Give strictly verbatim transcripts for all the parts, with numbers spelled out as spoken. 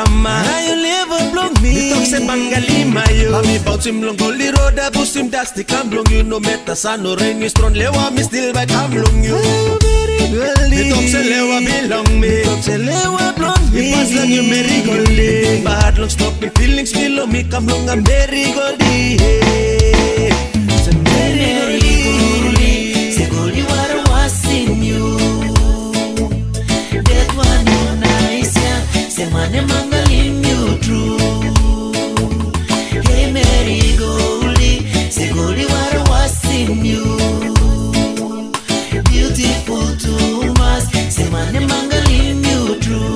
drama. I live a blong me. You talk say Bangali mayo. Me bounce him long gully road, I boost him dusty come long. You no matter sun or rain, you strong lewa me still by come long you. You talk say lewa belong me. You talk say lewa blong me. You pass long you merry goldy. Bad long stop me feelings below me come long I'm merry goldy. Say merry goldy. Say goldy what I was in you. That one you nice yeah. Say money mangalim you true. Hey merry goldy. Say goldy what I was in you. Beautiful too much. Say money mangalim you true.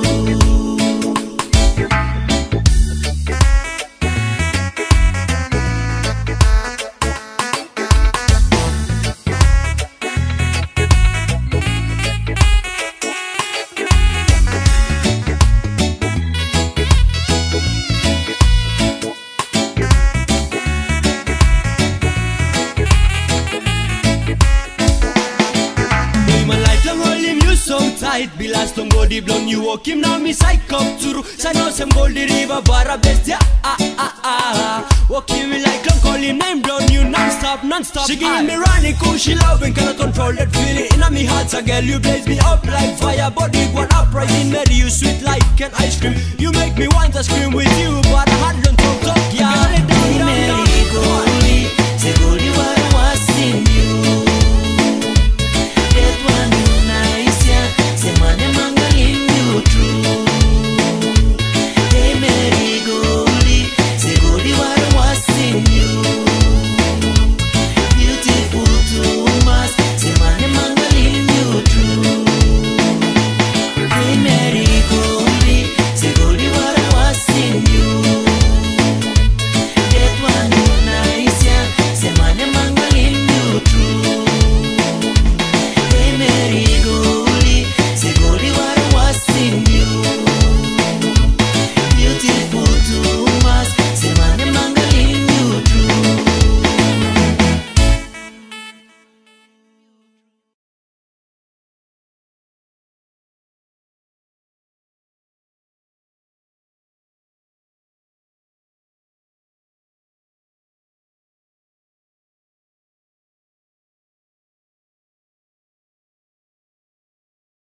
Be last on body blown you walk him now me psych up through. Say no some goldy river bara best yeah ah ah ah. Walk him like long call him name blown you non-stop non-stop. She give me running cool she loving cannot control that feeling in me heart. So girl you blaze me up like fire body one up right in me you sweet like an ice cream. You make me want to scream